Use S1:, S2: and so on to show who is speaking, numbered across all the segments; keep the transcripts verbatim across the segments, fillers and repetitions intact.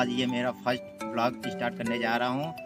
S1: आज ये मेरा फर्स्ट ब्लॉग स्टार्ट करने जा रहा हूँ।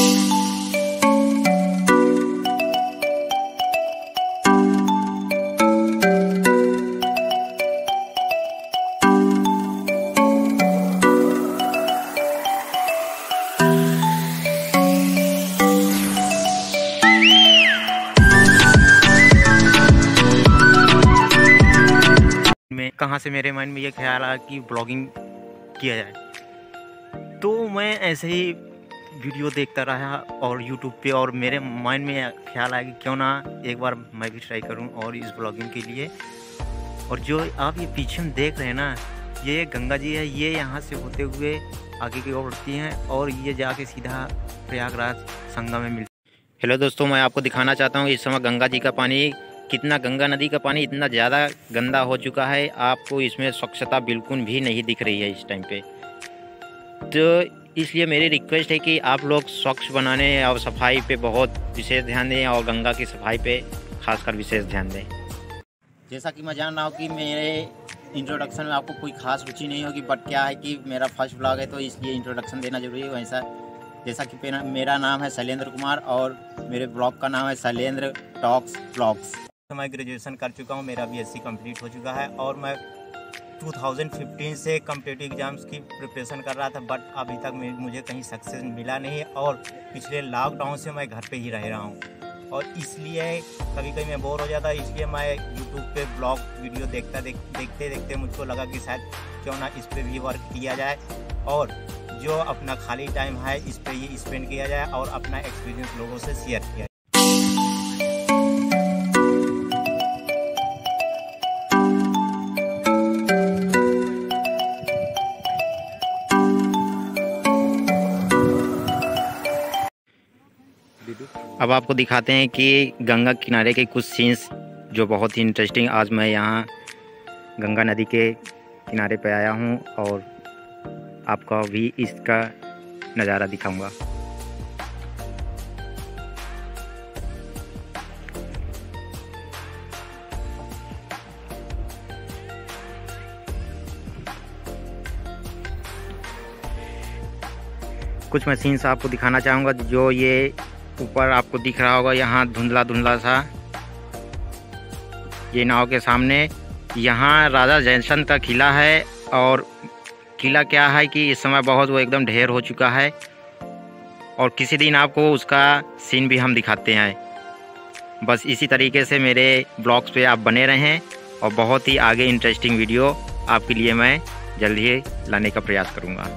S1: मैं कहाँ से मेरे माइंड में ये ख्याल आया कि ब्लॉगिंग किया जाए, तो मैं ऐसे ही वीडियो देखता रहा और यूट्यूब पे, और मेरे माइंड में ख्याल आया कि क्यों ना एक बार मैं भी ट्राई करूं और इस ब्लॉगिंग के लिए। और जो आप ये पीछे में देख रहे हैं ना, ये गंगा जी है, ये यहाँ से होते हुए आगे की ओर बढ़ती हैं और ये जाके सीधा प्रयागराज संगम में मिलती है। हेलो दोस्तों, मैं आपको दिखाना चाहता हूँ इस समय गंगा जी का पानी कितना, गंगा नदी का पानी इतना ज़्यादा गंदा हो चुका है, आपको इसमें स्वच्छता बिल्कुल भी नहीं दिख रही है इस टाइम पे। तो इसलिए मेरी रिक्वेस्ट है कि आप लोग स्वच्छ बनाने और सफाई पे बहुत विशेष ध्यान दें और गंगा की सफाई पे खासकर विशेष ध्यान दें। जैसा कि मैं जान रहा हूँ कि मेरे इंट्रोडक्शन में आपको कोई खास रुचि नहीं होगी, बट क्या है कि मेरा फर्स्ट ब्लॉग है तो इसलिए इंट्रोडक्शन देना जरूरी है। वैसा जैसा कि मेरा नाम है शैलेंद्र कुमार और मेरे ब्लॉग का नाम है शैलेंद्र टॉक्स ब्लॉग्स। मैं ग्रेजुएशन कर चुका हूँ, मेरा बीएससी कंप्लीट हो चुका है और मैं दो हज़ार पंद्रह से कॉम्पिटिटिव एग्जाम्स की प्रिपरेशन कर रहा था, बट अभी तक मुझे कहीं सक्सेस मिला नहीं। और पिछले लॉकडाउन से मैं घर पे ही रह रहा हूँ और इसलिए कभी कभी मैं बोर हो जाता, इसलिए मैं यूट्यूब पे ब्लॉग वीडियो देखता देख, देखते देखते मुझको लगा कि शायद क्यों ना इस पर भी वर्क किया जाए और जो अपना खाली टाइम है इस पर ही स्पेंड किया जाए और अपना एक्सपीरियंस लोगों से शेयर किया जाए। अब आपको दिखाते हैं कि गंगा किनारे के कुछ सीन्स जो बहुत ही इंटरेस्टिंग। आज मैं यहाँ गंगा नदी के किनारे पे आया हूँ और आपको भी इसका नज़ारा दिखाऊंगा। कुछ मैं सीन्स आपको दिखाना चाहूँगा। जो ये ऊपर आपको दिख रहा होगा, यहाँ धुंधला धुंधला सा, ये नाव के सामने यहाँ राजा जयचंद का किला है। और किला क्या है कि इस समय बहुत वो एकदम ढेर हो चुका है और किसी दिन आपको उसका सीन भी हम दिखाते हैं। बस इसी तरीके से मेरे ब्लॉग्स पे आप बने रहें और बहुत ही आगे इंटरेस्टिंग वीडियो आपके लिए मैं जल्द ही लाने का प्रयास करूँगा।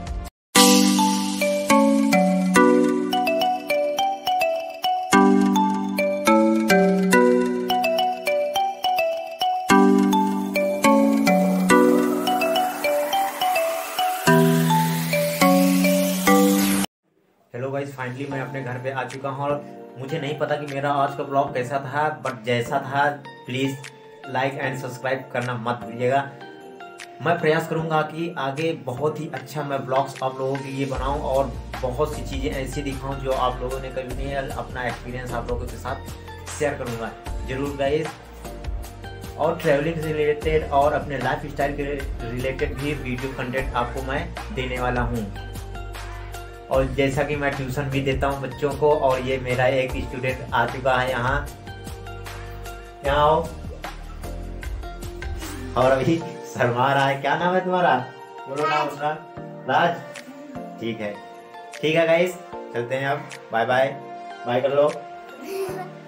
S1: हेलो गाइस, फाइनली मैं अपने घर पे आ चुका हूँ और मुझे नहीं पता कि मेरा आज का ब्लॉग कैसा था, बट जैसा था प्लीज़ लाइक एंड सब्सक्राइब करना मत भूलिएगा। मैं प्रयास करूँगा कि आगे बहुत ही अच्छा मैं ब्लॉग्स आप लोगों के लिए बनाऊँ और बहुत सी चीज़ें ऐसी दिखाऊँ जो आप लोगों ने कभी नहीं, अपना एक्सपीरियंस आप लोगों के साथ शेयर करूँगा जरूर गाइस। और ट्रैवलिंग से रिलेटेड और अपने लाइफ स्टाइल के रिलेटेड भी वीडियो कंटेंट आपको मैं देने वाला हूँ। और जैसा कि मैं ट्यूशन भी देता हूँ बच्चों को, और ये मेरा एक स्टूडेंट आ चुका है यहाँ यहाँ आओ, और अभी शर्मा रहा है। क्या नाम है तुम्हारा? बोलो नाम उसका। राज। ठीक है ठीक है गाइस, चलते हैं अब। बाय बाय बाय कर लो।